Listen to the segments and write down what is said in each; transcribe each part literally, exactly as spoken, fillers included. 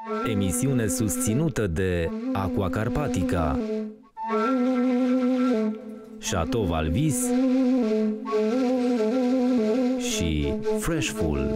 Emisiune susținută de Aqua Carpatica, Chateau Valvis și Freshful.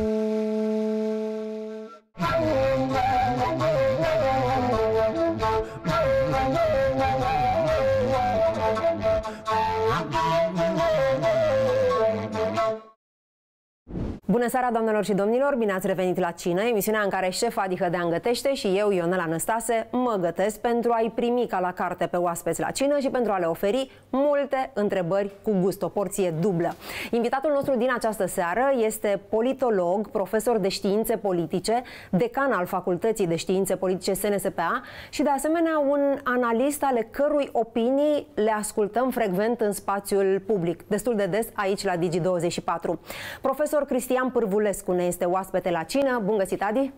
Bună seara, doamnelor și domnilor! Bine ați revenit la Cină, emisiunea în care șef Adi Hădean gătește și eu, Ionela Năstase, mă gătesc pentru a-i primi ca la carte pe oaspeți la cină și pentru a le oferi multe întrebări cu gust, o porție dublă. Invitatul nostru din această seară este politolog, profesor de științe politice, decan al Facultății de Științe Politice S N S P A și de asemenea un analist ale cărui opinii le ascultăm frecvent în spațiul public, destul de des aici la Digi douăzeci și patru. Profesor Cristian Pârvulescu ne este oaspete la cină. Bun găsit, Adi!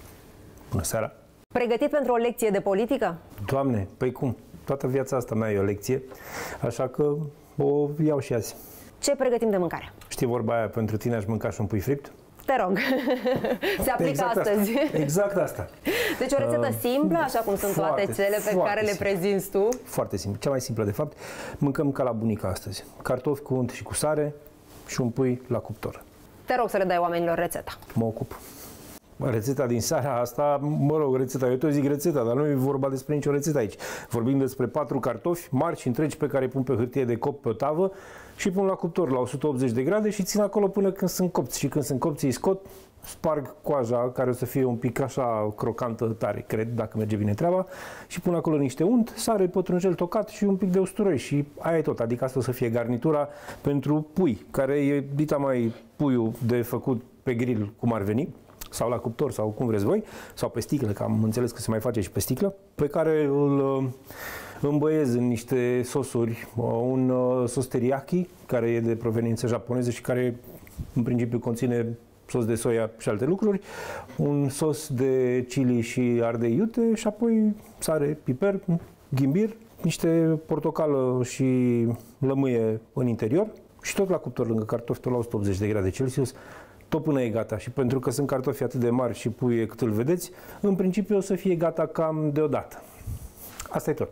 Bună seara! Pregătit pentru o lecție de politică? Doamne, păi cum? Toată viața asta mea e o lecție, așa că o iau și azi. Ce pregătim de mâncare? Știi vorba aia, pentru tine aș mânca și un pui fript? Te rog, se aplică exact astăzi. Asta. Exact asta. Deci o rețetă uh, simplă, așa cum sunt foarte, toate cele pe care le prezinți tu? Foarte simplu, cea mai simplă de fapt. Mâncăm ca la bunica astăzi. Cartofi cu unt și cu sare și un pui la cuptor. Te rog să le dai oamenilor rețeta. Mă ocup. Rețeta din seara asta, mă rog, rețeta, eu tot zic rețeta, dar nu e vorba despre nicio rețetă aici. Vorbim despre patru cartofi mari și întregi pe care îi pun pe hârtie de cop pe o tavă și pun la cuptor la o sută optzeci de grade și țin acolo până când sunt copți. Și când sunt copți îi scot, sparg coaja, care o să fie un pic așa crocantă tare, cred, dacă merge bine treaba, și pun acolo niște unt, sare, pătrunjel tocat și un pic de usturoi și aia e tot. Adică asta o să fie garnitura pentru pui, care e dita mai puiul de făcut pe grill, cum ar veni, sau la cuptor, sau cum vreți voi, sau pe sticlă, că am înțeles că se mai face și pe sticlă, pe care îl îmbăiez în niște sosuri, un sos teriyaki, care e de proveniență japoneză și care în principiu conține sos de soia și alte lucruri, un sos de chili și ardei iute și apoi sare, piper, ghimbir, niște portocală și lămâie în interior și tot la cuptor lângă cartofi, tot la o sută optzeci de grade Celsius, tot până e gata. Și pentru că sunt cartofi atât de mari și puie cât îl vedeți, în principiu o să fie gata cam deodată. Asta e tot.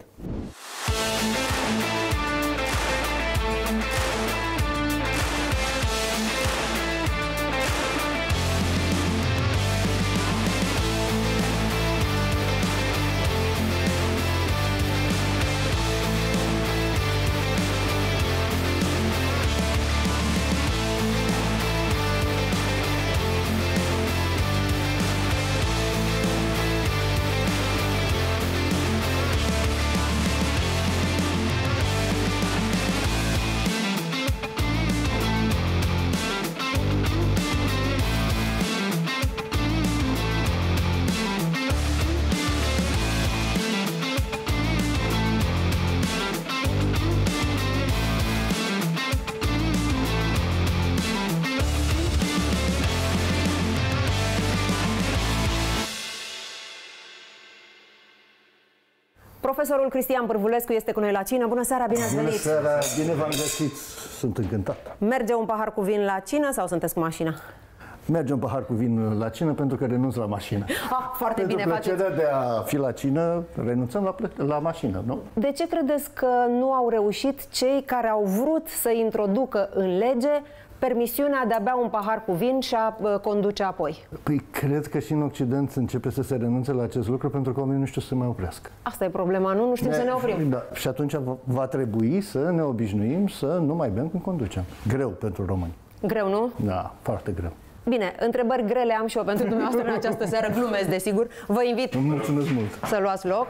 Profesorul Cristian Pârvulescu este cu noi la cină. Bună seara, bine ați venit! Bună seara, bine v-am găsit! Sunt încântat! Merge un pahar cu vin la cină sau sunteți cu mașina? Merge un pahar cu vin la cină pentru că renunț la mașină. Ah, foarte pentru bine faceți! Pentru plăcerea de a fi la cină, renunțăm la, la mașină, nu? De ce credeți că nu au reușit cei care au vrut să introducă în lege permisiunea de a bea un pahar cu vin și a conduce apoi? Păi cred că și în Occident începe să se renunțe la acest lucru pentru că oamenii nu știu să se mai oprească. Asta e problema, nu? Nu știm ne, să ne oprim. Da. Și atunci va trebui să ne obișnuim să nu mai bem când conducem. Greu pentru români. Greu, nu? Da, foarte greu. Bine, întrebări grele am și eu pentru dumneavoastră în această seară, glumesc, desigur. Vă invit Mulțumesc mult. să luați loc.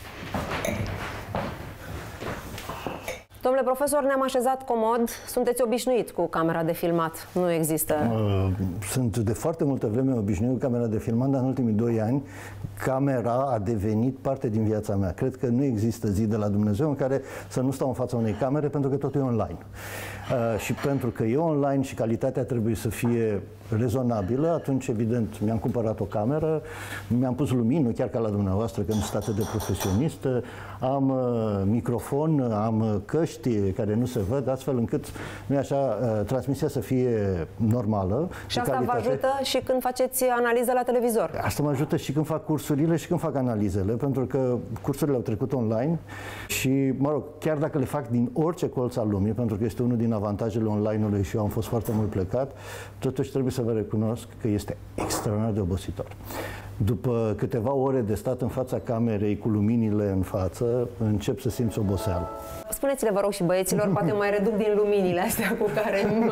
Domnule profesor, ne-am așezat comod. Sunteți obișnuit cu camera de filmat. Nu există... Sunt de foarte multă vreme obișnuit cu camera de filmat, dar în ultimii doi ani camera a devenit parte din viața mea. Cred că nu există zi de la Dumnezeu în care să nu stau în fața unei camere, pentru că totul e online. Uh, și pentru că e online și calitatea trebuie să fie rezonabilă, atunci evident mi-am cumpărat o cameră, mi-am pus lumini, nu chiar ca la dumneavoastră, că nu sunt atât de profesionist, am uh, microfon, am uh, căști care nu se văd, astfel încât, nu așa, uh, transmisia să fie normală. Și asta vă ajută și când faceți analiză la televizor? Asta mă ajută și când fac cursurile și când fac analizele, pentru că cursurile au trecut online și, mă rog, chiar dacă le fac din orice colț al lumii, pentru că este unul din avantajele online-ului și eu am fost foarte mult plecat, totuși trebuie să vă recunosc că este extraordinar de obositor. După câteva ore de stat în fața camerei cu luminile în față, încep să simți oboseală. Spuneți-le, vă rog, și băieților, poate mai reduc din luminile astea cu care mă...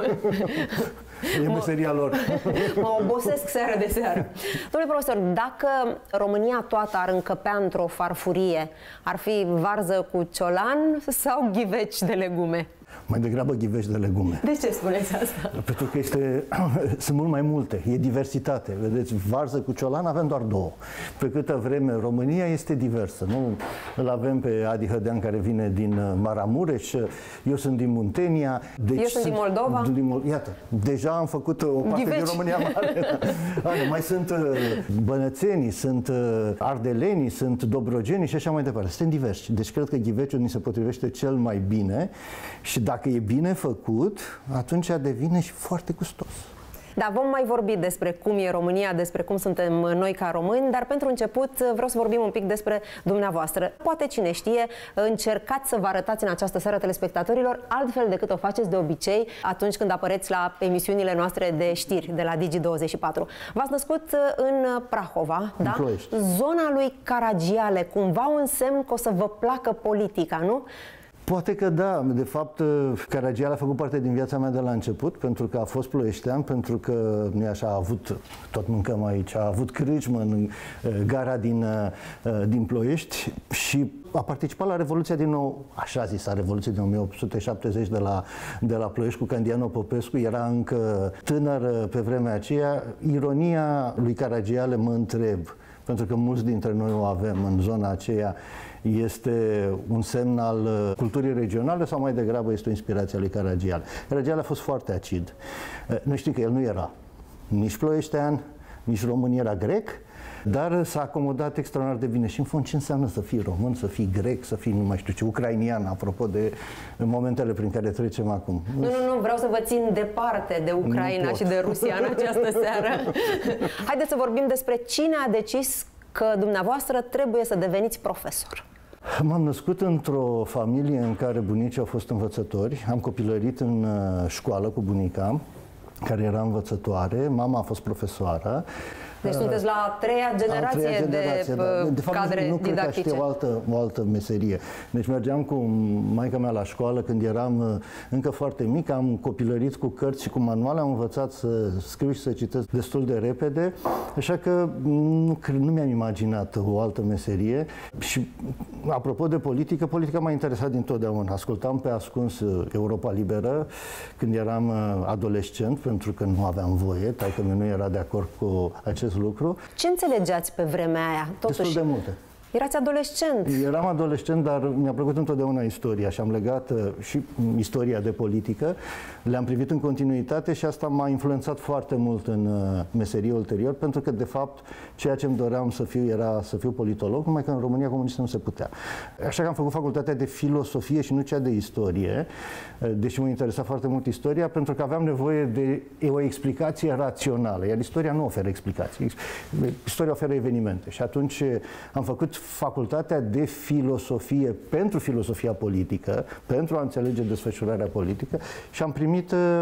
E meseria lor. Mă obosesc seară de seară. Domnule profesor, dacă România toată ar încăpea într-o farfurie, ar fi varză cu ciolan sau ghiveci de legume? Mai degrabă ghiveci de legume. De ce spuneți asta? Pentru că este, sunt mult mai multe, e diversitate. Vedeți, varză cu ciolan avem doar două. Pe câtă vreme România este diversă. Nu? Îl avem pe Adi Hădean, care vine din Maramureș, eu sunt din Muntenia. Deci eu sunt din Moldova. Din, iată, deja am făcut o parte ghiveci din România mare. Mai sunt bănățenii, sunt ardelenii, sunt dobrogenii și așa mai departe. Suntem diversi. Deci cred că ghiveciul ni se potrivește cel mai bine și dacă e bine făcut, atunci devine și foarte gustos. Da, vom mai vorbi despre cum e România, despre cum suntem noi ca români, dar pentru început vreau să vorbim un pic despre dumneavoastră. Poate cine știe, încercați să vă arătați în această seară telespectatorilor altfel decât o faceți de obicei atunci când apăreți la emisiunile noastre de știri de la Digi douăzeci și patru. V-ați născut în Prahova, da? Ploiești. Zona lui Caragiale, cumva un semn că o să vă placă politica, nu? Poate că da. De fapt, Caragiale a făcut parte din viața mea de la început, pentru că a fost ploieștean, pentru că nu așa a avut, tot mâncăm aici, a avut crâșmă în gara din, din Ploiești și a participat la Revoluția din nou, așa zisă, Revoluția din o mie opt sute șaptezeci de la, de la Ploiești cu Candiano Popescu. Era încă tânăr pe vremea aceea. Ironia lui Caragiale, mă întreb, pentru că mulți dintre noi o avem în zona aceea, este un semn al culturii regionale sau mai degrabă este o inspirație a lui Caragiale? Caragiale a fost foarte acid. Noi știm că el nu era nici ploieștean, nici român, era grec, dar s-a acomodat extraordinar de bine. Și în fond ce înseamnă să fii român, să fii grec, să fii, nu mai știu ce, ucrainian, apropo de momentele prin care trecem acum. Nu, nu, nu, vreau să vă țin departe de Ucraina și de Rusia în această seară. Haideți să vorbim despre cine a decis că dumneavoastră trebuie să deveniți profesor. M-am născut într-o familie în care bunicii au fost învățători. Am copilărit în școală cu bunica, care era învățătoare. Mama a fost profesoară. Deci sunteți la a treia generație, a treia generație de, da. De fapt, cadre nu, nu didactice. Cred că știu o altă, o altă meserie. Deci mergeam cu maica mea la școală când eram încă foarte mic, am copilărit cu cărți și cu manuale, am învățat să scriu și să citesc destul de repede, așa că nu, nu mi-am imaginat o altă meserie. Și apropo de politică, politica m-a interesat dintotdeauna. Ascultam pe ascuns Europa Liberă când eram adolescent, pentru că nu aveam voie, taică mi nu era de acord cu acest lucru. Ce înțelegeați pe vremea aia? Totuși, destul de multe. Erați adolescent. Eram adolescent, dar mi-a plăcut întotdeauna istoria și am legat uh, și istoria de politică. Le-am privit în continuitate și asta m-a influențat foarte mult în uh, meserie ulterior, pentru că, de fapt, ceea ce îmi doream să fiu era să fiu politolog, numai că în România comunistă nu se putea. Așa că am făcut facultatea de filosofie și nu cea de istorie, uh, deși mă interesa foarte mult istoria, pentru că aveam nevoie de o explicație rațională, iar istoria nu oferă explicații. Istoria oferă evenimente și atunci am făcut facultatea de filosofie pentru filosofia politică, pentru a înțelege desfășurarea politică și am primit uh,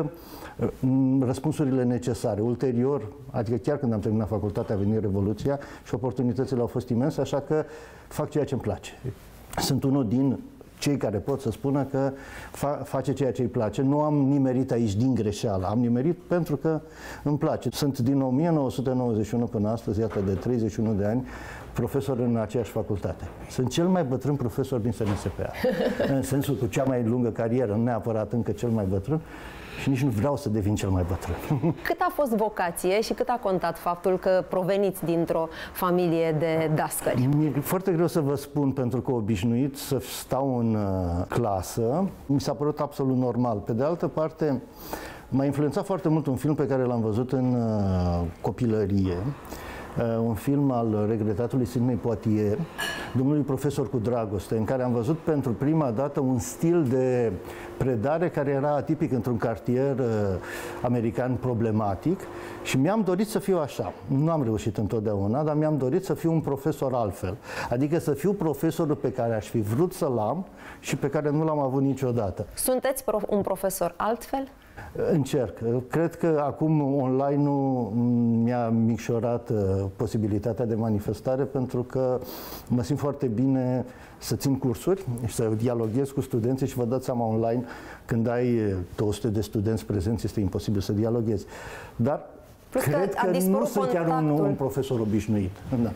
răspunsurile necesare. Ulterior, adică chiar când am terminat facultatea, a venit Revoluția și oportunitățile au fost imense, așa că fac ceea ce îmi place. Sunt unul din cei care pot să spună că fa- face ceea ce îi place. Nu am nimerit aici din greșeală, am nimerit pentru că îmi place. Sunt din o mie nouă sute nouăzeci și unu până astăzi, iată, de treizeci și unu de ani, profesor în aceeași facultate. Sunt cel mai bătrân profesor din S N S P A. În sensul cu cea mai lungă carieră, nu neapărat încă cel mai bătrân, și nici nu vreau să devin cel mai bătrân. Cât a fost vocație și cât a contat faptul că proveniți dintr-o familie de dascări? Mi-e foarte greu să vă spun, pentru că obișnuit să stau în uh, clasă, mi s-a părut absolut normal. Pe de altă parte, M-a influențat foarte mult un film pe care l-am văzut în uh, copilărie, uh, un film al regretatului Sidney Poitier, Domnului profesor cu dragoste, în care am văzut pentru prima dată un stil de predare care era atipic într-un cartier uh, american problematic și mi-am dorit să fiu așa. Nu am reușit întotdeauna, dar mi-am dorit să fiu un profesor altfel. Adică să fiu profesorul pe care aș fi vrut să-l am și pe care nu l-am avut niciodată. Sunteți un profesor altfel? Încerc. Cred că acum online-ul mi-a micșorat posibilitatea de manifestare pentru că mă simt foarte bine să țin cursuri și să dialoghez cu studenții și vă dați seama online când ai două sute de studenți prezenți este imposibil să dialoghezi. Dar plus cred că, că nu sunt chiar un, un profesor obișnuit. Da.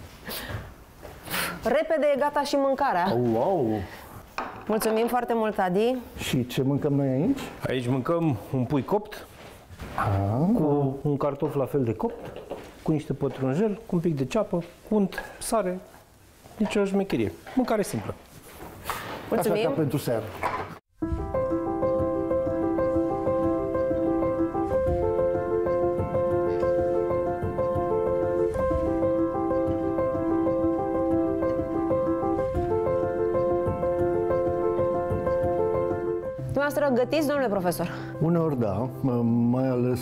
Repede e gata și mâncarea. Wow! Mulțumim foarte mult, Adi. Și ce mâncăm noi aici? Aici mâncăm un pui copt, ah. cu un cartof la fel de copt, cu niște pătrunjel, cu un pic de ceapă, unt, sare, nici o șmecherie. Mâncare simplă. Mulțumim. Așa ca pentru seară. Dumneavoastră gătiți, domnule profesor? Uneori da, mai ales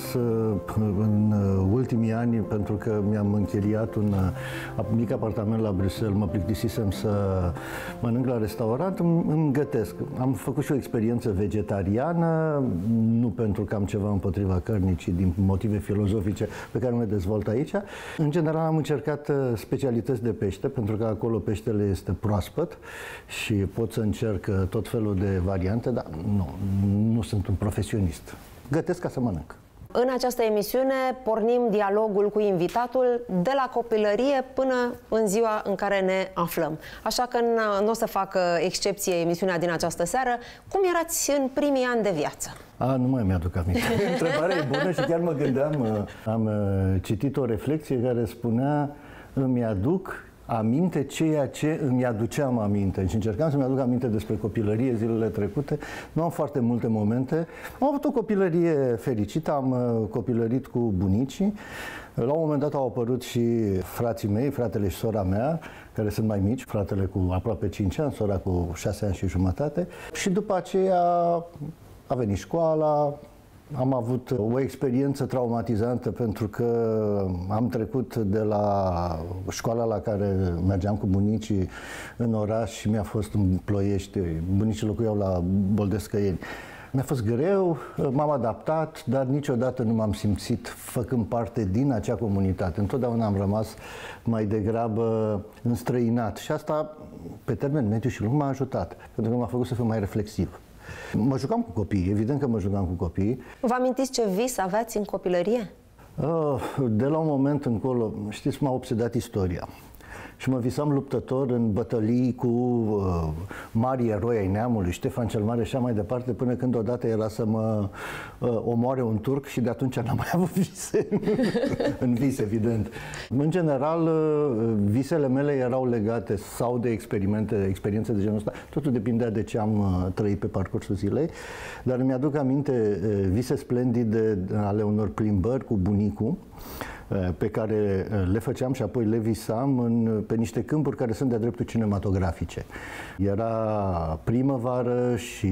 în ultimii ani, pentru că mi-am închiriat un mic apartament la Bruxelles, mă plictisisem să mănânc la restaurant, îmi gătesc. Am făcut și o experiență vegetariană, nu pentru că am ceva împotriva cărnii, ci din motive filozofice pe care nu le dezvolt aici. În general am încercat specialități de pește, pentru că acolo peștele este proaspăt și pot să încerc tot felul de variante, dar nu, nu sunt un profesionist. Gătesc ca să mănânc. În această emisiune pornim dialogul cu invitatul de la copilărie până în ziua în care ne aflăm. Așa că nu o să facă excepție emisiunea din această seară. Cum erați în primii ani de viață? A, nu mai mi-aduc aminte. Întrebarea e bună și chiar mă gândeam, am citit o reflexie care spunea îmi aduc aminte ceea ce îmi aduceam aminte. Și încercam să-mi aduc aminte despre copilărie zilele trecute. Nu am foarte multe momente. Am avut o copilărie fericită, am copilărit cu bunicii. La un moment dat au apărut și frații mei, fratele și sora mea, care sunt mai mici, fratele cu aproape cinci ani, sora cu șase ani și jumătate. Și după aceea a venit școala. Am avut o experiență traumatizantă pentru că am trecut de la școala la care mergeam cu bunicii în oraș și mi-a fost în Ploiești, bunicii locuiau la Boldescăieni. Mi-a fost greu, m-am adaptat, dar niciodată nu m-am simțit făcând parte din acea comunitate. Întotdeauna am rămas mai degrabă înstrăinat și asta, pe termen mediu și lung, m-a ajutat, pentru că m-a făcut să fiu mai reflexiv. Mă jucam cu copii, evident că mă jucam cu copii. Vă amintiți ce vis aveați în copilărie? De la un moment încolo, știți, m-a obsedat istoria. Și mă visam luptător în bătălii cu uh, mari eroi ai neamului, Ștefan cel Mare și așa mai departe, până când odată era să mă uh, omoare un turc și de atunci n-am mai avut vise. În vis, evident. În general, uh, visele mele erau legate sau de experimente, experiențe de genul ăsta. Totul depindea de ce am uh, trăit pe parcursul zilei. Dar îmi aduc aminte uh, vise splendide ale unor plimbări cu bunicul, pe care le făceam și apoi le visam în, pe niște câmpuri care sunt de-a dreptul cinematografice. Era primăvară și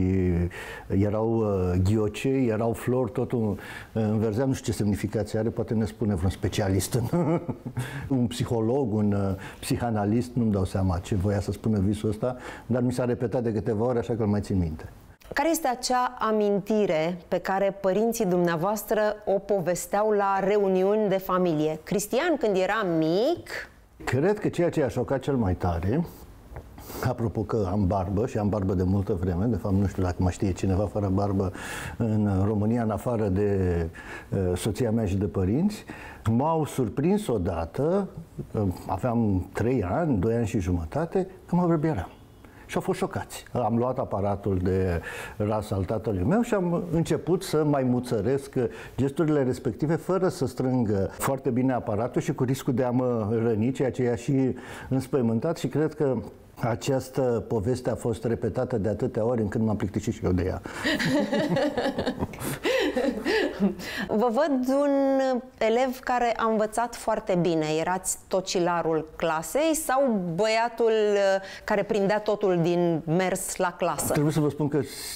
erau ghiocei, erau flori, totul înverzea, nu știu ce semnificație are, poate ne spune vreun specialist, un psiholog, un psihanalist, nu-mi dau seama ce voia să spună visul ăsta, dar mi s-a repetat de câteva ori, așa că îl mai țin minte. Care este acea amintire pe care părinții dumneavoastră o povesteau la reuniuni de familie? Cristian, când era mic... Cred că ceea ce i-a șocat cel mai tare, apropo că am barbă și am barbă de multă vreme, de fapt nu știu dacă mă știe cineva fără barbă în România, în afară de uh, soția mea și de părinți, m-au surprins odată, uh, aveam trei ani, doi ani și jumătate, că mă berbieram. Și au fost șocați. Am luat aparatul de rasă al tatălui meu și am început să mai muțăresc gesturile respective fără să strâng foarte bine aparatul și cu riscul de a mă răni, ceea ce i-a și înspăimântat și cred că această poveste a fost repetată de atâtea ori încât m-am plictisit și eu de ea. Vă văd un elev care a învățat foarte bine. Erați tocilarul clasei sau băiatul care prindea totul din mers la clasă? Trebuie să vă spun că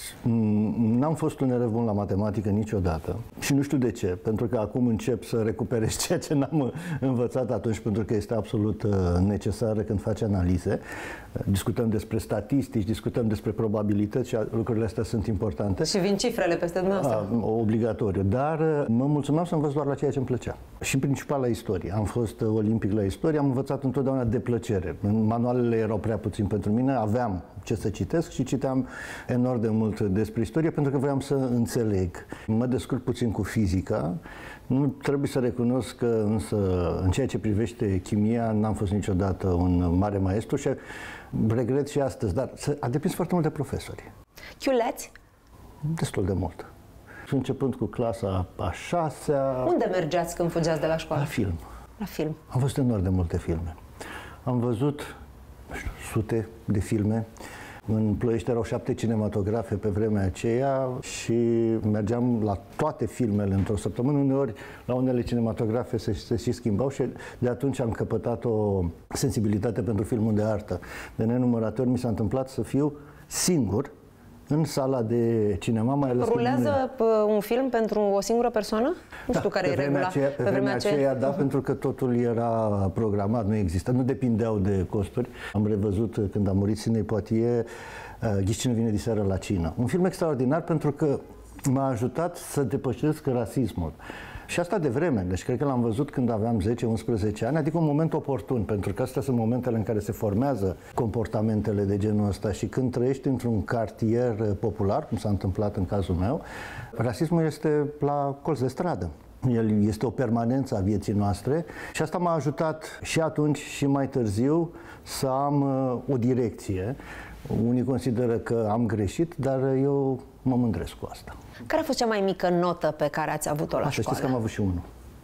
n-am fost un elev bun la matematică niciodată și nu știu de ce, pentru că acum încep să recuperez ceea ce n-am învățat atunci, pentru că este absolut necesară când faci analize. Discutăm despre statistici, discutăm despre probabilități și lucrurile astea sunt importante. Și vin cifrele peste dumneavoastră. A, obligatoriu, dar mă mulțumeam să învăț doar la ceea ce îmi plăcea. Și în principal la istorie. Am fost olimpic la istorie, am învățat întotdeauna de plăcere. Manualele erau prea puțin pentru mine, aveam ce să citesc și citeam enorm de mult despre istorie pentru că voiam să înțeleg. Mă descurc puțin cu fizica. Nu trebuie să recunosc că însă în ceea ce privește chimia n-am fost niciodată un mare maestru și regret și astăzi, dar a depins foarte mult de profesori. Chiuleți? Destul de mult. Începând cu clasa a șasea... Unde mergeați când fugeați de la școală? La film. La film. Am văzut enorm de multe filme. Am văzut, nu știu, sute de filme. În Ploiești erau șapte cinematografe pe vremea aceea și mergeam la toate filmele într-o săptămână. Uneori, la unele cinematografe se, se și schimbau și de atunci am căpătat o sensibilitate pentru filmul de artă. De nenumărate ori mi s-a întâmplat să fiu singur în sala de cinema, mai ales... Rulează un film pentru o singură persoană? Nu da, știu care e regula. Aceea, pe, pe vremea aceea, aceea da, uh-huh. pentru că totul era programat, nu exista, nu depindeau de costuri. Am revăzut, când a murit Sidney Poitier, Ghiși cine vine diseară la cină. Un film extraordinar pentru că m-a ajutat să depășesc rasismul. Și asta de vreme, deci cred că l-am văzut când aveam zece unsprezece ani, adică un moment oportun, pentru că astea sunt momentele în care se formează comportamentele de genul ăsta și când trăiești într-un cartier popular, cum s-a întâmplat în cazul meu, rasismul este la colț de stradă. El este o permanență a vieții noastre și asta m-a ajutat și atunci și mai târziu să am o direcție. Unii consideră că am greșit, dar eu mă mândresc cu asta. Care a fost cea mai mică notă pe care ați avut-o la Așa, școală? Știți că am avut și unul.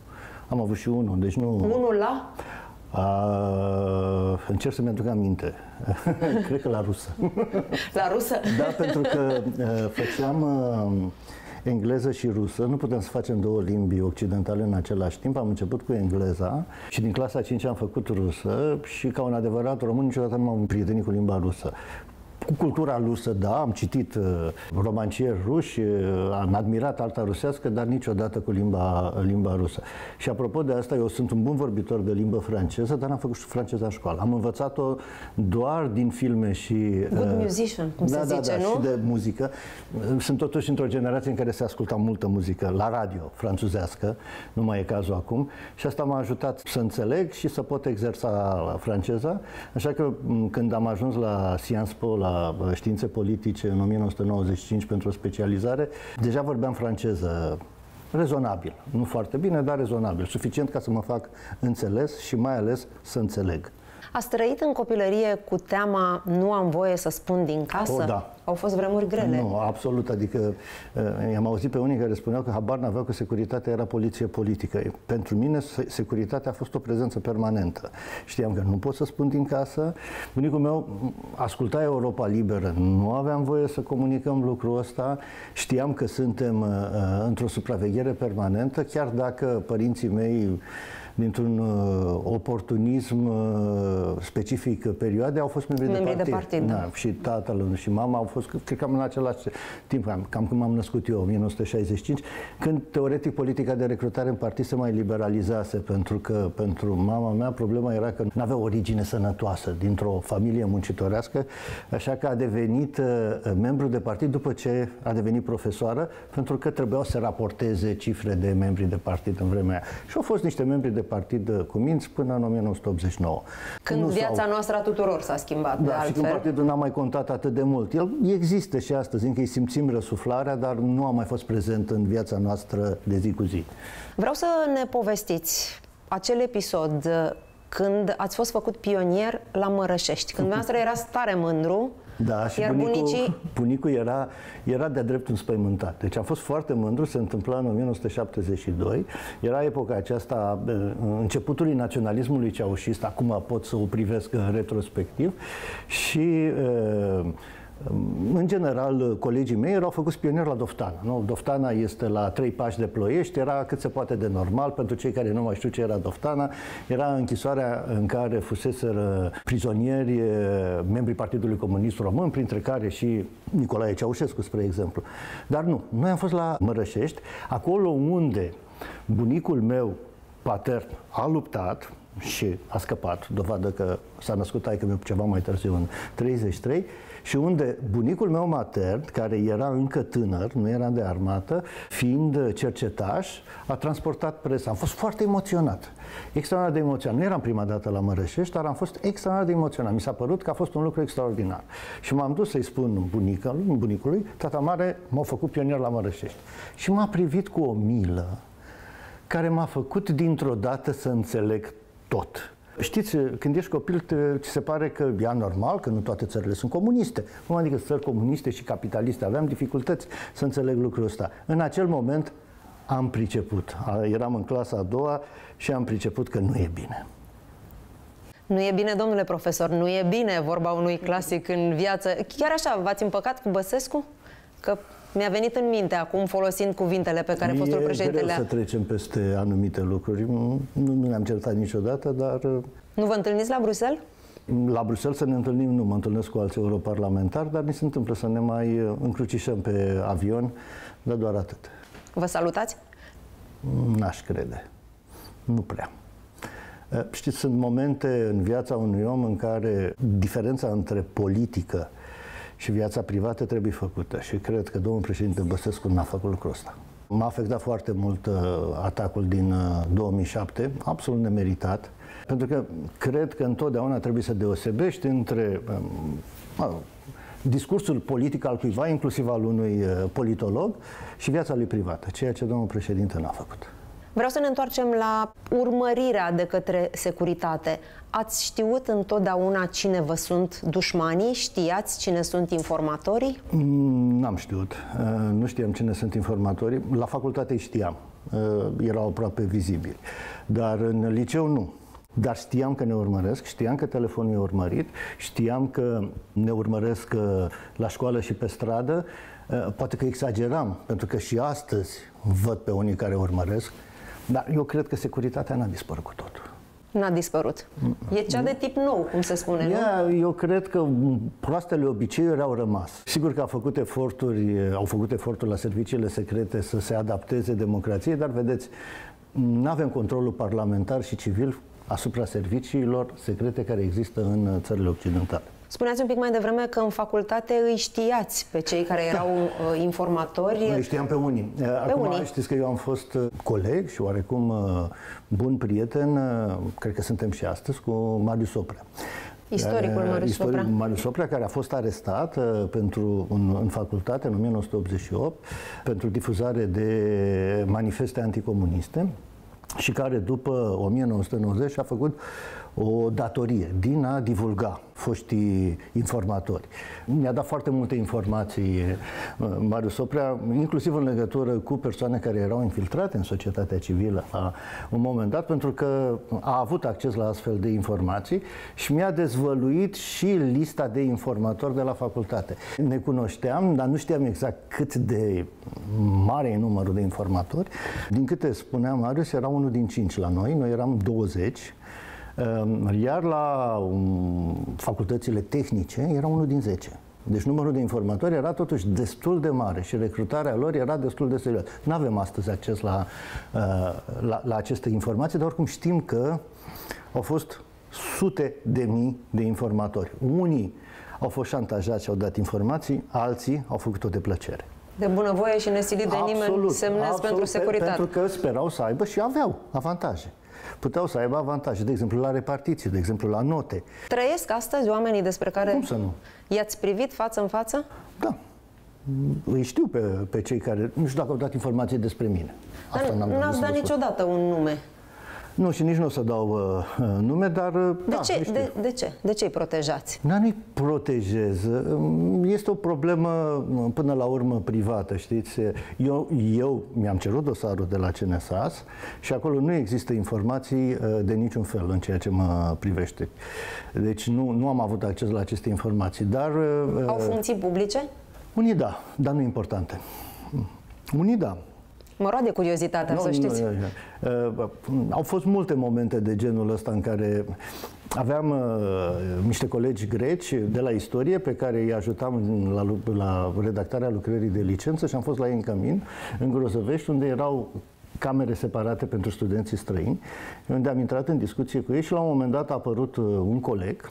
Am avut și unul, deci nu... Unul la? A, încerc să-mi aduc aminte. Cred că la rusă. La rusă? Da, pentru că făceam engleză și rusă. Nu putem să facem două limbi occidentale în același timp. Am început cu engleza și din clasa a cincea am făcut rusă și ca un adevărat român niciodată nu m-am prietenit cu limba rusă. Cu cultura rusă, da, am citit uh, romancieri ruși, uh, am admirat arta rusească, dar niciodată cu limba, limba rusă. Și apropo de asta, eu sunt un bun vorbitor de limbă franceză, dar n-am făcut și franceză în școală. Am învățat-o doar din filme și... Uh, Good musician, cum da, se da, zice, da, nu? și de muzică. Sunt totuși într-o generație în care se asculta multă muzică la radio franțuzească, nu mai e cazul acum, și asta m-a ajutat să înțeleg și să pot exersa franceza. Așa că când am ajuns la Sciences Po, la științe politice în o mie nouă sute nouăzeci și cinci pentru o specializare, deja vorbeam franceză rezonabil. Nu foarte bine, dar rezonabil. Suficient ca să mă fac înțeles și mai ales să înțeleg. Ați trăit în copilărie cu teama nu am voie să spun din casă? O, da. Au fost vremuri grele. Nu, absolut. Adică i-am auzit pe unii care spuneau că habar n-aveau că securitatea era poliție politică. Pentru mine securitatea a fost o prezență permanentă. Știam că nu pot să spun din casă. Bunicul meu asculta Europa Liberă. Nu aveam voie să comunicăm lucrul ăsta. Știam că suntem uh, într-o supraveghere permanentă, chiar dacă părinții mei dintr-un uh, oportunism uh, specific perioade, au fost membri, membri de partid. De partid da. Da, și tatăl și mama au fost, cred că în același timp, cam, cam când m-am născut eu, o mie nouă sute șaizeci și cinci, când teoretic politica de recrutare în partid se mai liberalizase, pentru că pentru mama mea problema era că nu avea origine sănătoasă dintr-o familie muncitorească, așa că a devenit uh, membru de partid după ce a devenit profesoară, pentru că trebuiau să raporteze cifre de membri de partid în vremea aia. Și au fost niște membri de partid cu minți până în o mie nouă sute optzeci și nouă. Când nu viața noastră a tuturor s-a schimbat, da, de și altfel. când partidul n-a mai contat atât de mult. El există și astăzi, încă îi simțim răsuflarea, dar nu a mai fost prezent în viața noastră de zi cu zi. Vreau să ne povestiți acel episod când ați fost făcut pionier la Mărășești, când dumneavoastră erați tare mândru. Da, și iar bunicul, bunicii... bunicul era, era de-a dreptul înspăimântat. Deci am fost foarte mândru, se întâmpla în o mie nouă sute șaptezeci și doi. Era epoca aceasta începutului naționalismului ceaușist, acum pot să o privesc în retrospectiv. Și uh, În general, colegii mei erau făcuți pionieri la Doftana. Nu? Doftana este la trei pași de Ploiești, era cât se poate de normal. Pentru cei care nu mai știu ce era Doftana, era închisoarea în care fuseseră prizonieri membrii Partidului Comunist Român, printre care și Nicolae Ceaușescu, spre exemplu. Dar nu, noi am fost la Mărășești, acolo unde bunicul meu patern a luptat și a scăpat, dovadă că s-a născut taică-miu ceva mai târziu, în treizeci și trei, și unde bunicul meu matern, care era încă tânăr, nu era de armată, fiind cercetaș, a transportat presa. Am fost foarte emoționat, extraordinar de emoționat. Nu eram prima dată la Mărășești, dar am fost extraordinar de emoționat. Mi s-a părut că a fost un lucru extraordinar. Și m-am dus să-i spun bunicului, bunicului, tata mare m-a făcut pionier la Mărășești. Și m-a privit cu o milă care m-a făcut dintr-o dată să înțeleg tot. Știți, când ești copil, te, ți se pare că e anormal, că nu toate țările sunt comuniste. Cum adică țări comuniste și capitaliste? Aveam dificultăți să înțeleg lucrul ăsta. În acel moment am priceput. Eram în clasa a doua și am priceput că nu e bine. Nu e bine, domnule profesor, nu e bine, vorba unui clasic în viață. Chiar așa, v-ați împăcat cu Băsescu? Că mi-a venit în minte acum, folosind cuvintele pe care fostul președinte le-a... E greu să trecem peste anumite lucruri. Nu, nu ne-am certat niciodată, dar... Nu vă întâlniți la Bruxelles? La Bruxelles să ne întâlnim, nu mă întâlnesc cu alți europarlamentari, dar ni se întâmplă să ne mai încrucișăm pe avion, dar doar atât. Vă salutați? N-aș crede. Nu prea. Știți, sunt momente în viața unui om în care diferența între politică și viața privată trebuie făcută. Și cred că domnul președinte Băsescu n-a făcut lucrul ăsta. M-a afectat foarte mult uh, atacul din uh, două mii șapte, absolut nemeritat, pentru că cred că întotdeauna trebuie să deosebești între uh, uh, discursul politic al cuiva, inclusiv al unui uh, politolog, și viața lui privată, ceea ce domnul președinte n-a făcut. Vreau să ne întoarcem la urmărirea de către securitate. Ați știut întotdeauna cine vă sunt dușmanii? Știați cine sunt informatorii? N-am știut. Nu știam cine sunt informatorii. La facultate știam. Erau aproape vizibili. Dar în liceu nu. Dar știam că ne urmăresc, știam că telefonul e urmărit, știam că ne urmăresc la școală și pe stradă. Poate că exageram, pentru că și astăzi văd pe unii care urmăresc. Dar eu cred că securitatea n-a dispărut cu totul. N-a dispărut. E cea de tip nou, cum se spune, Ea, nu? Eu cred că proastele obiceiuri au rămas. Sigur că au făcut eforturi, au făcut eforturi la serviciile secrete să se adapteze democrației, dar vedeți, nu avem controlul parlamentar și civil asupra serviciilor secrete care există în țările occidentale. Spuneați un pic mai devreme că în facultate îi știați pe cei care erau da. informatori. Noi știam pe unii. Pe Acum unii. Știți că eu am fost coleg și oarecum bun prieten, cred că suntem și astăzi, cu Marius Oprea. Istoricul Marius Oprea. Marius Oprea, care a fost arestat uh, pentru, în, în facultate în o mie nouă sute optzeci și opt pentru difuzare de manifeste anticomuniste și care după o mie nouă sute nouăzeci a făcut o datorie din a divulga foștii informatori. Mi-a dat foarte multe informații Marius Oprea, inclusiv în legătură cu persoane care erau infiltrate în societatea civilă la un moment dat, pentru că a avut acces la astfel de informații și mi-a dezvăluit și lista de informatori de la facultate. Ne cunoșteam, dar nu știam exact cât de mare e numărul de informatori. Din câte spunea Marius, era unul din cinci la noi, noi eram douăzeci. Iar la um, facultățile tehnice era unul din zece. Deci numărul de informatori era totuși destul de mare și recrutarea lor era destul de serioasă. Nu avem astăzi acces la, uh, la, la aceste informații, dar oricum știm că au fost sute de mii de informatori. Unii au fost șantajați și au dat informații, alții au făcut-o de plăcere. De bunăvoie și nesilit de nimeni, Absolut, semnez absolut, pentru securitate. Pentru că sperau să aibă și aveau avantaje. Puteau să aibă avantaje, de exemplu la repartiții, de exemplu la note. Trăiesc astăzi oamenii despre care Cum să nu? i-ați privit față în față? Da. Îi știu pe, pe cei care... Nu știu dacă au dat informații despre mine. Dar n-ați dat niciodată un nume. Nu, și nici nu o să dau uh, nume, dar... Uh, de, da, ce? De, de ce? De ce îi protejați? Da, nu-i protejez. Este o problemă, până la urmă, privată, știți? Eu, eu mi-am cerut dosarul de la C N S A S și acolo nu există informații uh, de niciun fel în ceea ce mă privește. Deci nu, nu am avut acces la aceste informații, dar... Uh, Au funcții publice? Unii da, dar nu importante. Unii da. Mă roade curiozitatea, nu, să știți. Nu, uh, au fost multe momente de genul ăsta în care aveam uh, niște colegi greci de la istorie pe care îi ajutam la, la redactarea lucrării de licență și am fost la ei în Cămin, în Grozăvești, unde erau camere separate pentru studenții străini, unde am intrat în discuție cu ei și la un moment dat a apărut uh, un coleg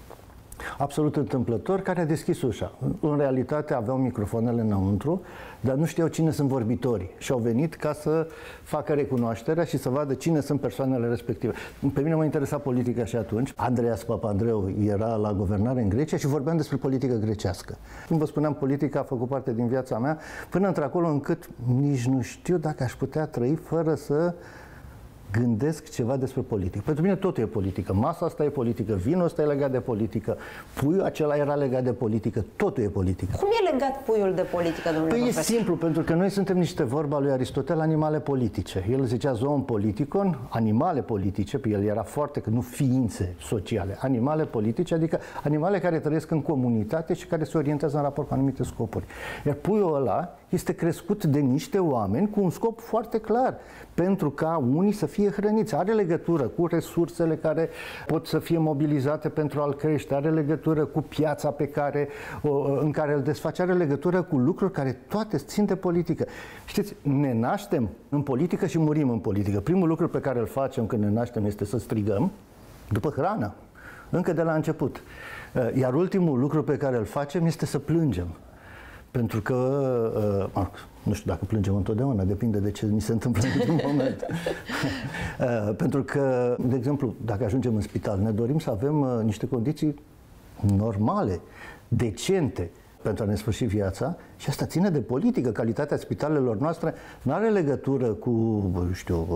absolut întâmplător, care a deschis ușa. În realitate aveau microfoanele înăuntru, dar nu știau cine sunt vorbitorii și au venit ca să facă recunoașterea și să vadă cine sunt persoanele respective. Pe mine mă interesa politica și atunci. Andreas Papandreou era la guvernare în Grecia și vorbeam despre politică grecească. Cum vă spuneam, politica a făcut parte din viața mea până într-acolo încât nici nu știu dacă aș putea trăi fără să gândesc ceva despre politică. Pentru mine totul e politică. Masa asta e politică, vinul ăsta e legat de politică, puiul acela era legat de politică, totul e politică. Cum e legat puiul de politică, domnule Păi profesor? e simplu, pentru că noi suntem niște, vorba lui Aristotel, animale politice. El zicea zoon politikon, animale politice, pe el era foarte, că nu ființe sociale, animale politice, adică animale care trăiesc în comunitate și care se orientează în raport cu anumite scopuri. Iar puiul ăla este crescut de niște oameni cu un scop foarte clar, pentru ca unii să fie hrăniți. Are legătură cu resursele care pot să fie mobilizate pentru a-l crește, are legătură cu piața pe care, în care îl desface, are legătură cu lucruri care toate țin de politică. Știți, ne naștem în politică și murim în politică. Primul lucru pe care îl facem când ne naștem este să strigăm după hrană, încă de la început. Iar ultimul lucru pe care îl facem este să plângem. Pentru că, uh, nu știu dacă plângem întotdeauna, depinde de ce mi se întâmplă în un moment. uh, pentru că, de exemplu, dacă ajungem în spital, ne dorim să avem uh, niște condiții normale, decente, pentru a ne sfârși viața și asta ține de politică. Calitatea spitalelor noastre nu are legătură cu, știu,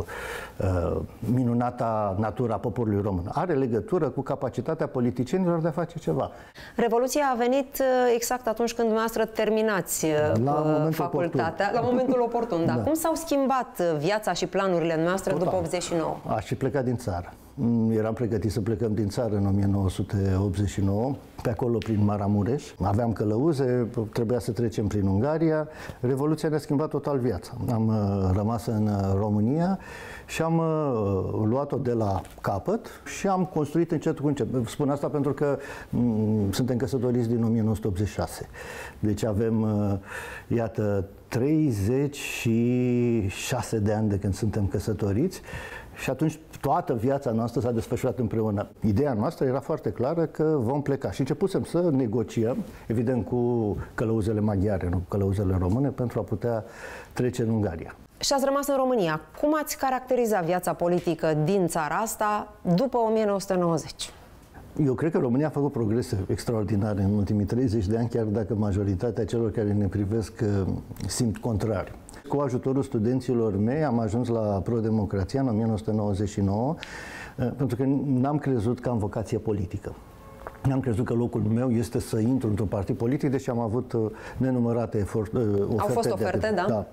minunata natura poporului român. Are legătură cu capacitatea politicienilor de a face ceva. Revoluția a venit exact atunci când dumneavoastră terminați la facultatea, oportun. la momentul oportun. Da. Da. Cum s-au schimbat viața și planurile noastre Total. după optzeci și nouă? Aș fi plecat din țară. Eram pregătit să plecăm din țară în o mie nouă sute optzeci și nouă, pe acolo prin Maramureș. Aveam călăuze, trebuia să trecem prin Ungaria. Revoluția ne-a schimbat total viața. Am uh, rămas în uh, România și am uh, luat-o de la capăt și am construit încet cu încet. Spun asta pentru că um, suntem căsătoriți din o mie nouă sute optzeci și șase. Deci avem, uh, iată, treizeci și șase de ani de când suntem căsătoriți. Și atunci toată viața noastră s-a desfășurat împreună. Ideea noastră era foarte clară că vom pleca și începusem să negociem, evident cu călăuzele maghiare, nu cu călăuzele române, pentru a putea trece în Ungaria. Și ați rămas în România. Cum ați caracterizat viața politică din țara asta după o mie nouă sute nouăzeci? Eu cred că România a făcut progrese extraordinare în ultimii treizeci de ani, chiar dacă majoritatea celor care ne privesc simt contrari. Cu ajutorul studenților mei am ajuns la Pro-Democrația în o mie nouă sute nouăzeci și nouă, pentru că n-am crezut că am vocație politică. N-am crezut că locul meu este să intru într-un partid politic, deși am avut nenumărate efort, oferte. Au fost oferte, de, da? Da.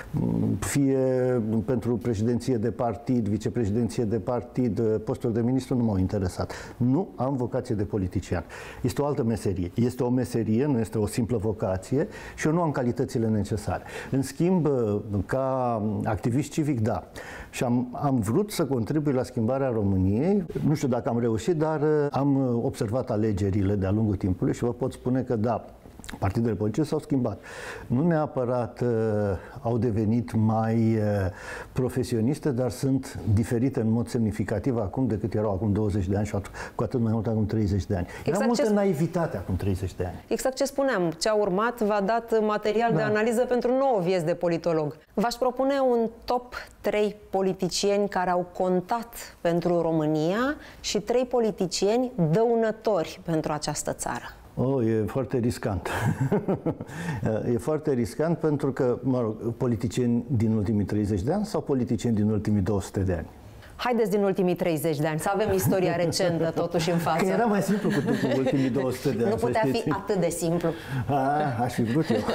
Fie pentru președinție de partid, vicepreședinție de partid, posturi de ministru, nu m-au interesat. Nu am vocație de politician. Este o altă meserie. Este o meserie, nu este o simplă vocație și eu nu am calitățile necesare. În schimb, ca activist civic, da. Și am, am vrut să contribui la schimbarea României. Nu știu dacă am reușit, dar am observat alegerile de-a lungul timpului și vă pot spune că da, partidele politice s-au schimbat. Nu neapărat uh, au devenit mai uh, profesioniste, dar sunt diferite în mod semnificativ acum decât erau acum douăzeci de ani și cu atât mai mult acum treizeci de ani. Exact. Era multă ce... naivitate acum treizeci de ani. Exact ce spuneam. Ce a urmat v-a dat material da. de analiză pentru nouă vieți de politolog. V-aș propune un top trei politicieni care au contat pentru România și trei politicieni dăunători pentru această țară. Oh, e foarte riscant. E foarte riscant pentru că, mă rog, politicieni din ultimii treizeci de ani sau politicieni din ultimii două sute de ani? Haideți din ultimii treizeci de ani, să avem istoria recentă totuși în față. Că era mai simplu cu, cu ultimii două sute de ani. Nu putea fi atât de simplu. A, aș fi vrut eu.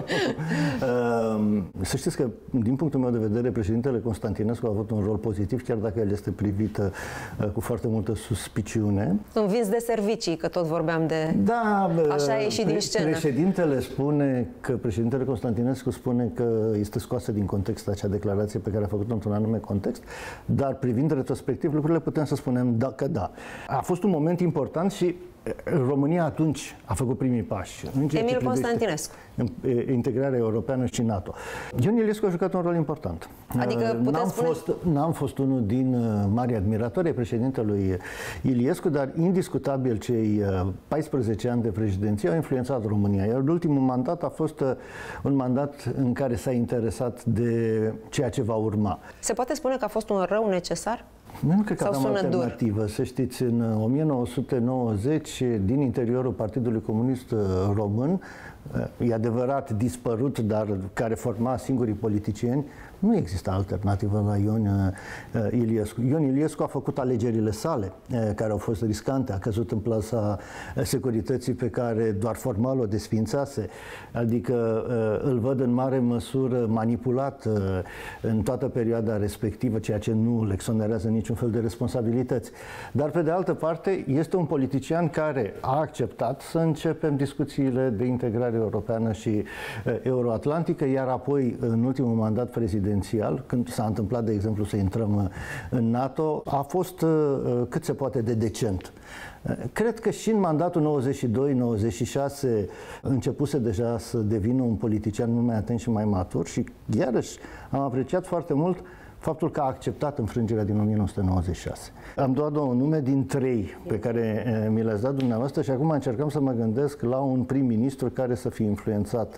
Să știți că, din punctul meu de vedere, președintele Constantinescu a avut un rol pozitiv, chiar dacă el este privit cu foarte multă suspiciune. Învins de servicii, că tot vorbeam de... Da, așa a ieșit din scenă. Președintele spune că, președintele Constantinescu spune că este scoasă din context acea declarație pe care a făcut-o într-un anume context, dar privind retrospectiv lucrurile putem să spunem da, că da. A fost un moment important și România atunci a făcut primii pași. Emil Constantinescu. Integrarea europeană și NATO. Ion Iliescu a jucat un rol important. Adică puteți n-am spune... fost, n-am fost unul din mari admiratori ai președintelui Iliescu, dar indiscutabil cei paisprezece ani de președinție au influențat România. Iar ultimul mandat a fost un mandat în care s-a interesat de ceea ce va urma. Se poate spune că a fost un rău necesar? Nu cred că Sau aveam sună alternativă. Dur? Să știți, în o mie nouă sute nouăzeci, din interiorul Partidului Comunist Român, e adevărat dispărut, dar care forma singurii politicieni, nu există alternativă la Ion Iliescu. Ion Iliescu a făcut alegerile sale, care au fost riscante, a căzut în plasa securității pe care doar formal o desființase, adică îl văd în mare măsură manipulat în toată perioada respectivă, ceea ce nu le exonerează niciun fel de responsabilități. Dar, pe de altă parte, este un politician care a acceptat să începem discuțiile de integrare europeană și euroatlantică, iar apoi, în ultimul mandat prezidențial, când s-a întâmplat, de exemplu, să intrăm în NATO, a fost cât se poate de decent. Cred că și în mandatul nouăzeci și doi nouăzeci și șase începuse deja să devină un politician mult mai atent și mai matur și, iarăși, am apreciat foarte mult faptul că a acceptat înfrângerea din o mie nouă sute nouăzeci și șase. Am dat două nume din trei pe care mi le-ați dat dumneavoastră și acum încercăm să mă gândesc la un prim-ministru care să fie influențat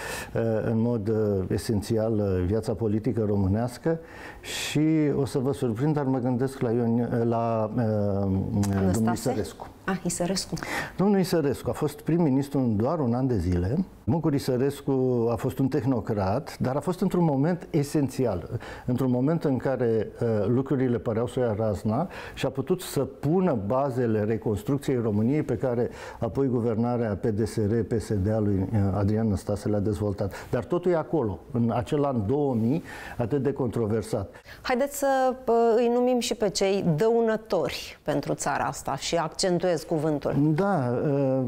în mod esențial viața politică românească și o să vă surprind, dar mă gândesc la, Ion, la domnul Isărescu. Ah, Isărescu. Domnul Isărescu a fost prim-ministru în doar un an de zile. Mucur Isărescu a fost un tehnocrat, dar a fost într-un moment esențial, într-un moment în care uh, lucrurile păreau să o ia razna și a putut să pună bazele reconstrucției României pe care apoi guvernarea P D S R P S D a lui Adrian Năstase le-a dezvoltat. Dar totul e acolo, în acel an două mii, atât de controversat. Haideți să uh, îi numim și pe cei dăunători pentru țara asta și accentuez cuvântul. Da, uh,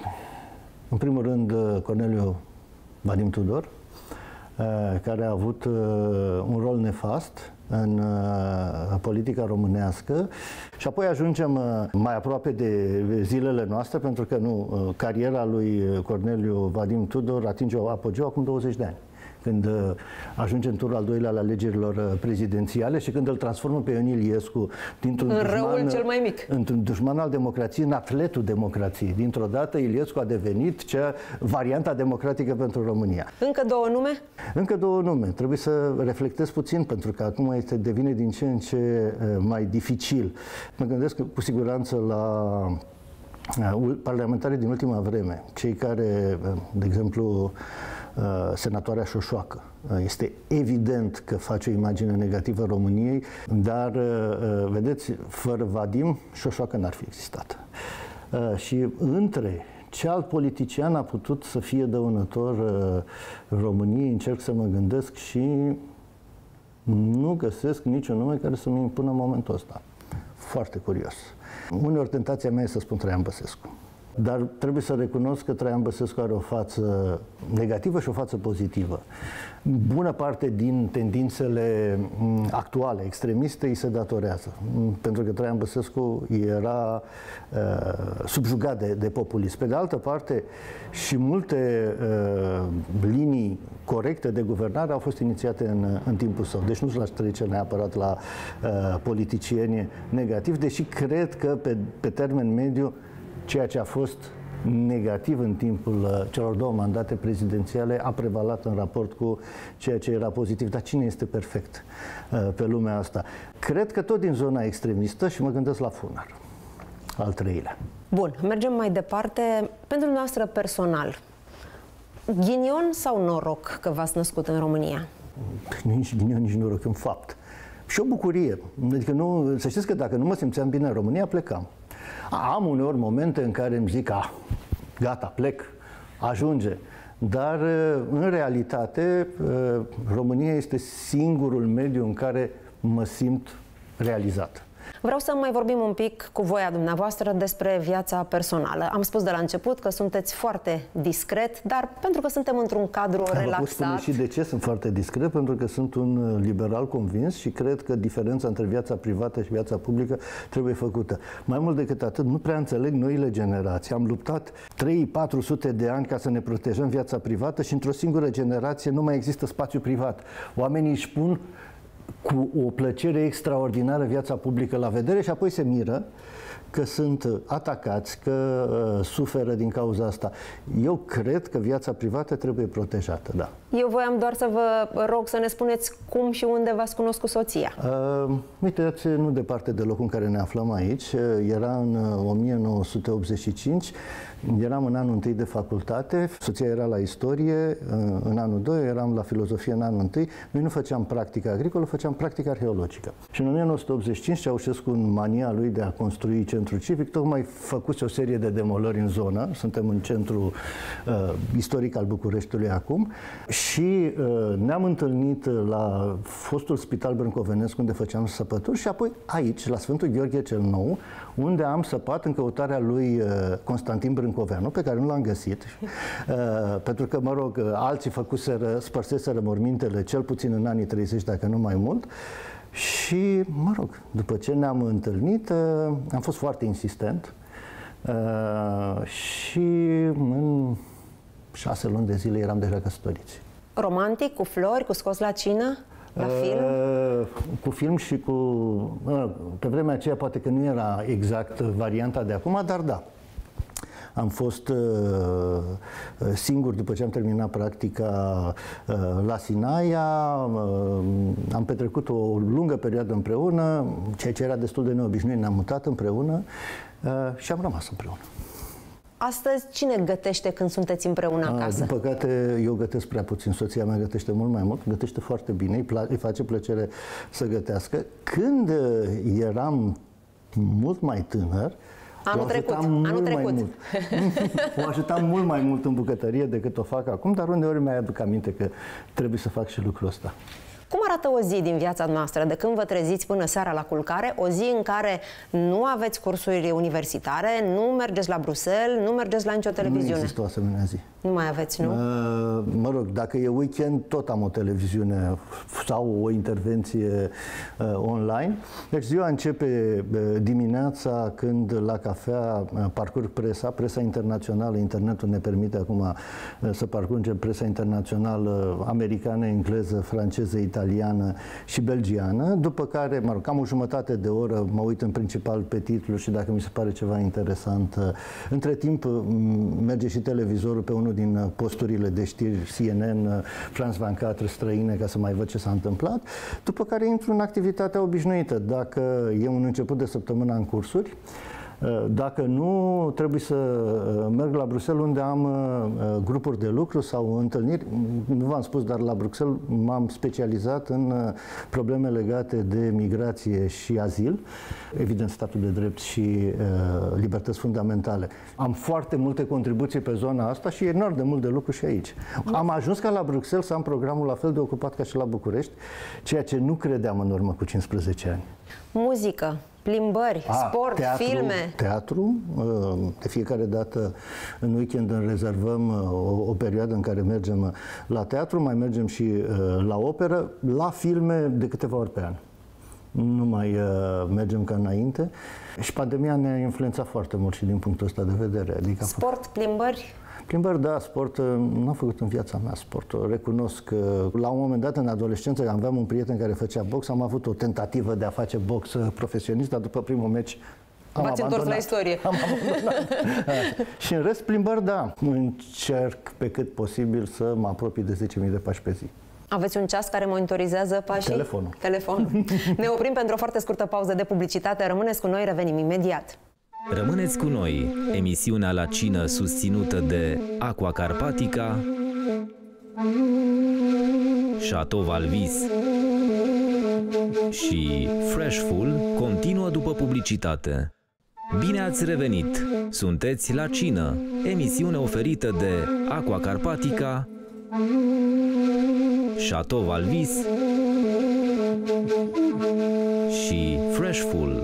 în primul rând Corneliu Vadim Tudor, care a avut un rol nefast în politica românească și apoi ajungem mai aproape de zilele noastre, pentru că nu, cariera lui Corneliu Vadim Tudor atinge o apogeu acum douăzeci de ani, când ajunge în turul al doilea al alegerilor prezidențiale și când îl transformă pe Ion Iliescu dintr-un dușman, cel mai mic. într-un dușman al democrației în atletul democrației. Dintr-o dată Iliescu a devenit cea varianta democratică pentru România. Încă două nume? Încă două nume. Trebuie să reflectez puțin, pentru că acum este, devine din ce în ce mai dificil. Mă gândesc cu siguranță la parlamentarii din ultima vreme, cei care, de exemplu, senatoarea Șoșoacă. Este evident că face o imagine negativă României, dar, vedeți, fără Vadim, Șoșoacă n-ar fi existat. Și între ce alt politician a putut să fie dăunător României, încerc să mă gândesc și nu găsesc niciun nume care să-mi impună în momentul ăsta. Foarte curios. Uneori tentația mea e să spun Traian Băsescu. Dar trebuie să recunosc că Traian Băsescu are o față negativă și o față pozitivă. Bună parte din tendințele actuale, extremiste, îi se datorează. Pentru că Traian Băsescu era uh, subjugat de, de populism. Pe de altă parte, și multe uh, linii corecte de guvernare au fost inițiate în, în timpul său. Deci nu l-aș trece neapărat la uh, politicieni negativi, deși cred că pe, pe termen mediu ceea ce a fost negativ în timpul celor două mandate prezidențiale a prevalat în raport cu ceea ce era pozitiv. Dar cine este perfect pe lumea asta? Cred că tot din zona extremistă, și mă gândesc la Funar, al treilea. Bun, mergem mai departe. Pentru dumneavoastră personal, ghinion sau noroc că v-ați născut în România? Nici ghinion, nici noroc, în fapt. și o bucurie. Adică nu, să știți că dacă nu mă simțeam bine în România, plecam. Am uneori momente în care îmi zic, ah, gata, plec, ajunge. Dar, în realitate, România este singurul mediu în care mă simt realizat. Vreau să mai vorbim un pic cu voia dumneavoastră despre viața personală. Am spus de la început că sunteți foarte discret, dar pentru că suntem într-un cadru Vă relaxat... pot spune și de ce sunt foarte discret, pentru că sunt un liberal convins și cred că diferența între viața privată și viața publică trebuie făcută. Mai mult decât atât, nu prea înțeleg noile generații. Am luptat trei patru sute de ani ca să ne protejăm viața privată și într-o singură generație nu mai există spațiu privat. Oamenii își pun cu o plăcere extraordinară viața publică la vedere și apoi se miră că sunt atacați, că uh, suferă din cauza asta. Eu cred că viața privată trebuie protejată, da. Eu voiam doar să vă rog să ne spuneți cum și unde v-ați cunoscut soția. Uh, uite, nu departe de locul în care ne aflăm aici. Era în o mie nouă sute optzeci și cinci, eram în anul întâi de facultate, soția era la istorie, în anul doi eram la filozofie în anul întâi. Noi nu făceam practică agricolă, făceam practică arheologică. Și în o mie nouă sute optzeci și cinci, Ceaușescu, în mania lui de a construi centrul civic, tocmai făcuse o serie de demolări în zonă. Suntem în centrul uh, istoric al Bucureștiului acum. Și uh, ne-am întâlnit la fostul Spital Brâncovenesc, unde făceam săpături, și apoi aici, la Sfântul Gheorghe cel Nou, unde am săpat în căutarea lui uh, Constantin Brâncoveanu, pe care nu l-am găsit, uh, pentru că, mă rog, alții făcuseră, spărseseră mormintele, cel puțin în anii treizeci, dacă nu mai mult. Și, mă rog, după ce ne-am întâlnit, uh, am fost foarte insistent uh, și în șase luni de zile eram deja căsătoriți. Romantic, cu flori, cu scos la cină, la uh, film? Cu film și cu... Uh, pe vremea aceea poate că nu era exact varianta de acum, dar da. Am fost uh, singur după ce am terminat practica uh, la Sinaia, uh, am petrecut o lungă perioadă împreună, ceea ce era destul de neobișnuit, ne-am mutat împreună uh, și am rămas împreună. Astăzi, cine gătește când sunteți împreună acasă? Din păcate, eu gătesc prea puțin. Soția mea gătește mult mai mult, gătește foarte bine, îi, îi face plăcere să gătească. Când eram mult mai tânăr, Anul trecut, anul trecut. Mult. O ajutam mult mai mult în bucătărie decât o fac acum, dar uneori mi-ai aduc aminte că trebuie să fac și lucrul ăsta. Cum arată o zi din viața noastră, de când vă treziți până seara la culcare, o zi în care nu aveți cursuri universitare, nu mergeți la Bruxelles, nu mergeți la nicio televiziune? Nu există o asemenea zi. Nu mai aveți, nu? Uh, mă rog, dacă e weekend, tot am o televiziune sau o intervenție uh, online. Deci ziua începe uh, dimineața când la cafea uh, parcurg presa, presa internațională, internetul ne permite acum uh, să parcurgem presa internațională americană, engleză, franceză, italiană și belgiană, după care, mă rog, cam o jumătate de oră mă uit în principal pe titlu și dacă mi se pare ceva interesant. Uh, între timp uh, merge și televizorul pe unul din posturile de știri C N N, France douăzeci și patru străine, ca să mai văd ce s-a întâmplat, după care intru în activitatea obișnuită. Dacă e un început de săptămână în cursuri, dacă nu, trebuie să merg la Bruxelles, unde am grupuri de lucru sau întâlniri. Nu v-am spus, dar la Bruxelles m-am specializat în probleme legate de migrație și azil, evident statul de drept și libertăți fundamentale. Am foarte multe contribuții pe zona asta și e enorm de mult de lucru și aici. Am ajuns ca la Bruxelles să am programul la fel de ocupat ca și la București, ceea ce nu credeam în urmă cu cincisprezece ani. Muzică, plimbări, A, sport, teatru, filme. Teatru. De fiecare dată în weekend îmi rezervăm o, o perioadă în care mergem la teatru, mai mergem și la operă, la filme de câteva ori pe an. Nu mai mergem ca înainte. Și pandemia ne-a influențat foarte mult și din punctul ăsta de vedere. Adică sport, plimbări? Plimbări, da, sport, nu am făcut în viața mea sport. Recunosc că la un moment dat, în adolescență, aveam un prieten care făcea box, am avut o tentativă de a face box profesionist, dar după primul meci am V-ați întors la istorie. Am abandonat. Și în rest, plimbări, da. Încerc pe cât posibil să mă apropii de zece mii de pași pe zi. Aveți un ceas care monitorizează pașii? Telefonul. Telefonul. Ne oprim pentru o foarte scurtă pauză de publicitate. Rămâneți cu noi, revenim imediat. Rămâneți cu noi, emisiunea La Cină susținută de Aqua Carpatica, Chateau Valvis, Și Freshful continuă după publicitate. Bine ați revenit! Sunteți la cină, emisiune oferită de Aqua Carpatica, Chateau Valvis și Freshful.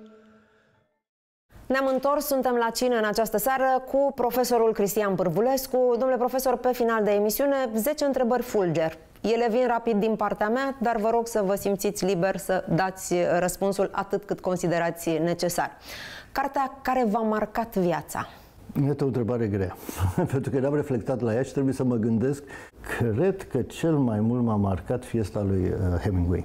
Ne-am întors, suntem la cină în această seară cu profesorul Cristian Pârvulescu. Domnule profesor, pe final de emisiune, zece întrebări fulger. Ele vin rapid din partea mea, dar vă rog să vă simțiți liber să dați răspunsul atât cât considerați necesar. Cartea care v-a marcat viața? Este o întrebare grea, pentru că n-am reflectat la ea și trebuie să mă gândesc. Cred că cel mai mult m-a marcat Fiesta lui Hemingway.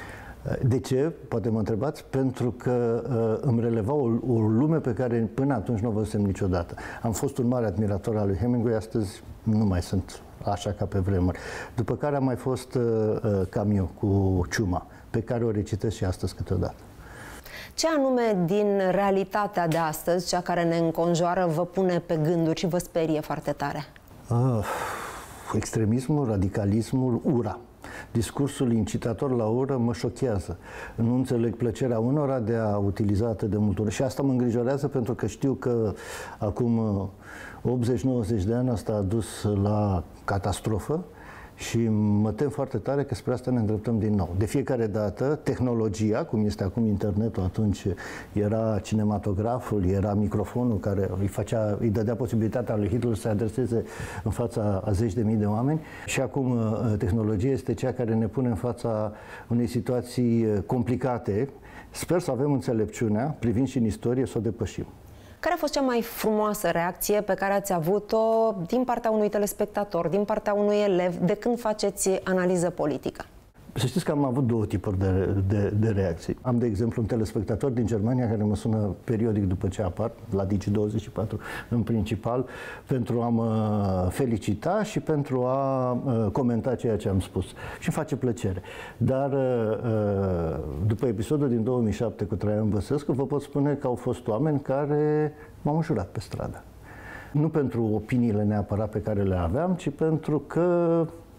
De ce? Poate mă întrebați. Pentru că uh, îmi releva o, o lume pe care până atunci nu o văzusem niciodată. Am fost un mare admirator al lui Hemingway, astăzi nu mai sunt așa ca pe vremuri. După care am mai fost uh, Camus cu Ciuma, pe care o recitesc și astăzi câteodată. Ce anume din realitatea de astăzi, cea care ne înconjoară, vă pune pe gânduri și vă sperie foarte tare? Uh, extremismul, radicalismul, ura. Discursul incitator la ură mă șochează. Nu înțeleg plăcerea unora de a utiliza atât de mult ură. Și asta mă îngrijorează pentru că știu că acum optzeci nouăzeci de ani asta a dus la catastrofă și mă tem foarte tare că spre asta ne îndreptăm din nou. De fiecare dată, tehnologia, cum este acum internetul, atunci era cinematograful, era microfonul care îi, făcea, îi dădea posibilitatea lui Hitler să se adreseze în fața a zeci de mii de oameni și acum tehnologia este cea care ne pune în fața unei situații complicate. Sper să avem înțelepciunea, privind și în istorie, să o depășim. Care a fost cea mai frumoasă reacție pe care ați avut-o din partea unui telespectator, din partea unui elev, de când faceți analiză politică? Să știți că am avut două tipuri de, de, de reacții. Am, de exemplu, un telespectator din Germania care mă sună periodic după ce apar, la Digi douăzeci și patru în principal, pentru a mă felicita și pentru a uh, comenta ceea ce am spus. Și îmi face plăcere. Dar uh, după episodul din două mii șapte cu Traian Băsescu, vă pot spune că au fost oameni care m-au înjurat pe stradă. Nu pentru opiniile neapărat pe care le aveam, ci pentru că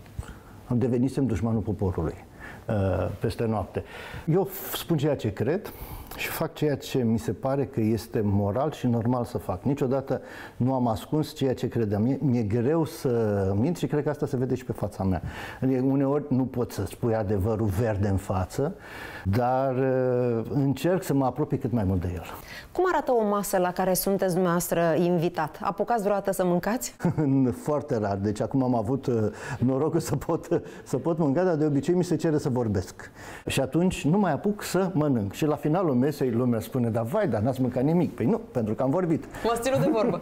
am devenisem dușmanul poporului uh, peste noapte. Eu spun ceea ce cred și fac ceea ce mi se pare că este moral și normal să fac. Niciodată nu am ascuns ceea ce credeam. Mie, mi-e greu să mint și cred că asta se vede și pe fața mea. Uneori nu pot să spui adevărul verde în față, dar uh, încerc să mă apropii cât mai mult de el. Cum arată o masă la care sunteți dumneavoastră invitat? Apucați vreodată să mâncați? Foarte rar. Deci acum am avut uh, norocul să pot, să pot mânca, dar de obicei mi se cere să vorbesc. Și atunci nu mai apuc să mănânc. Și la finalul mesei lumea spune, da vai, dar n-ați mâncat nimic. Păi nu, pentru că am vorbit. M-ați ținut de vorbă.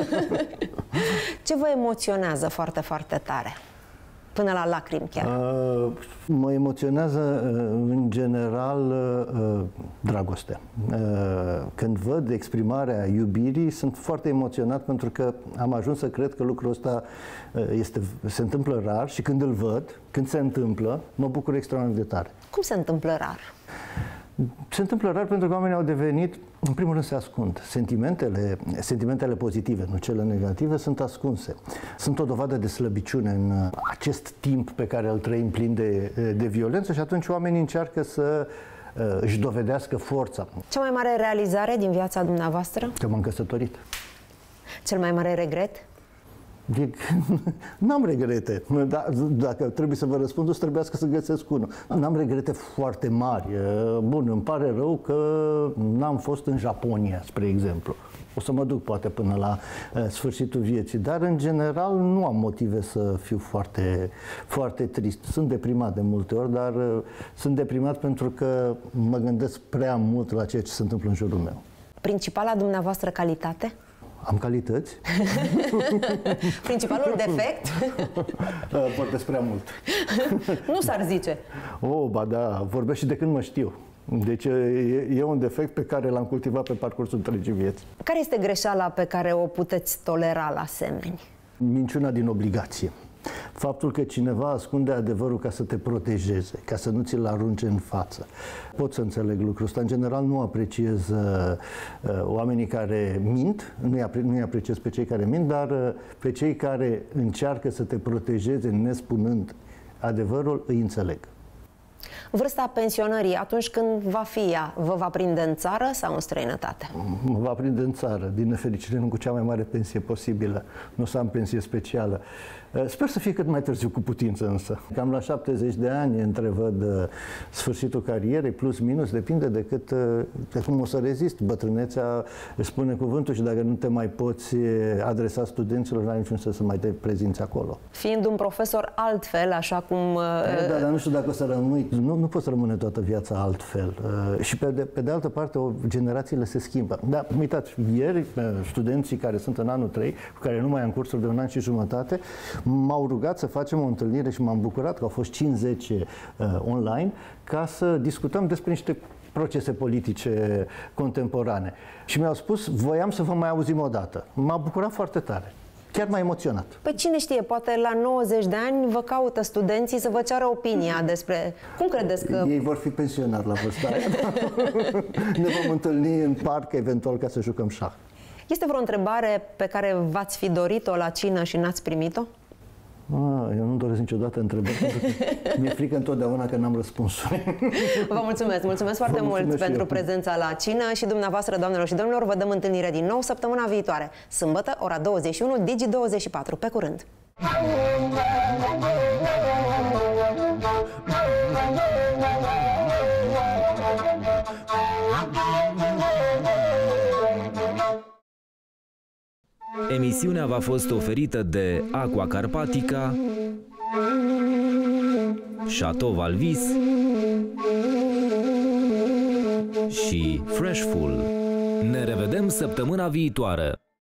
Ce vă emoționează foarte, foarte tare? Până la lacrimi chiar. Uh, mă emoționează uh, în general uh, dragostea. Uh, când văd exprimarea iubirii, sunt foarte emoționat pentru că am ajuns să cred că lucrul ăsta uh, este, se întâmplă rar și când îl văd, când se întâmplă, mă bucur extraordinar de tare. Cum se întâmplă rar? Se întâmplă rar pentru că oamenii au devenit, în primul rând se ascund. Sentimentele, sentimentele pozitive, nu cele negative, sunt ascunse. Sunt o dovadă de slăbiciune în acest timp pe care îl trăim plin de, de violență și atunci oamenii încearcă să uh, își dovedească forța. Cea mai mare realizare din viața dumneavoastră? Că m-am căsătorit. Cel mai mare regret? N-am regrete. Da, dacă trebuie să vă răspund, o să trebuiască să găsesc unul. N-am regrete foarte mari. Bun, îmi pare rău că n-am fost în Japonia, spre exemplu. O să mă duc poate până la uh, sfârșitul vieții, dar în general nu am motive să fiu foarte, foarte trist. Sunt deprimat de multe ori, dar uh, sunt deprimat pentru că mă gândesc prea mult la ceea ce se întâmplă în jurul meu. Principala dumneavoastră calitate? Am calități. Principalul defect? Vorbesc prea mult. Nu s-ar zice. Oh, ba da, vorbesc și de când mă știu. Deci e, e un defect pe care l-am cultivat pe parcursul întregii vieți. Care este greșeala pe care o puteți tolera la semeni? Minciuna din obligație. Faptul că cineva ascunde adevărul ca să te protejeze, ca să nu ți-l arunce în față. Pot să înțeleg lucrul ăsta. În general nu apreciez uh, oamenii care mint, nu-i, apre- nu-i apreciez pe cei care mint, dar uh, pe cei care încearcă să te protejeze nespunând adevărul, îi înțeleg. Vârsta pensionării, atunci când va fi ea, vă va prinde în țară sau în străinătate? Mă va prinde în țară, din nefericire nu cu cea mai mare pensie posibilă. Nu o să am pensie specială. Sper să fie cât mai târziu cu putință însă. Cam la șaptezeci de ani întrevăd sfârșitul carierei, plus minus, depinde de cât, de cum o să rezist. Bătrânețea spune cuvântul și dacă nu te mai poți adresa studenților, n-ai niciun sens să mai te prezinți acolo. Fiind un profesor altfel, așa cum... Da, dar nu știu dacă o să rămâi, nu, nu poți rămâne toată viața altfel. Și pe de, pe de altă parte, o, generațiile se schimbă. Da, uitați, ieri studenții care sunt în anul trei, cu care nu mai am cursuri de un an și jumătate, m-au rugat să facem o întâlnire și m-am bucurat că au fost cincizeci uh, online ca să discutăm despre niște procese politice contemporane. Și mi-au spus, voiam să vă mai auzim o dată. M-a bucurat foarte tare. Chiar m-a emoționat. Păi cine știe, poate la nouăzeci de ani vă caută studenții să vă ceară opinia despre... Cum credeți că... Ei vor fi pensionari la vârsta aia. Ne vom întâlni în parc, eventual, ca să jucăm șah. Este vreo întrebare pe care v-ați fi dorit-o la cină și n-ați primit-o? Ah, eu nu doresc niciodată întrebări, pentru că mi-e frică întotdeauna că n-am răspunsuri. Vă mulțumesc, mulțumesc foarte mulțumesc mult pentru eu. prezența la cină și dumneavoastră, doamnelor și domnilor, vă dăm întâlnire din nou săptămâna viitoare, sâmbătă, ora douăzeci și unu, Digi douăzeci și patru. Pe curând! Emisiunea v-a fost oferită de Aqua Carpatica, Chateau Valvis și Freshful. Ne revedem săptămâna viitoare!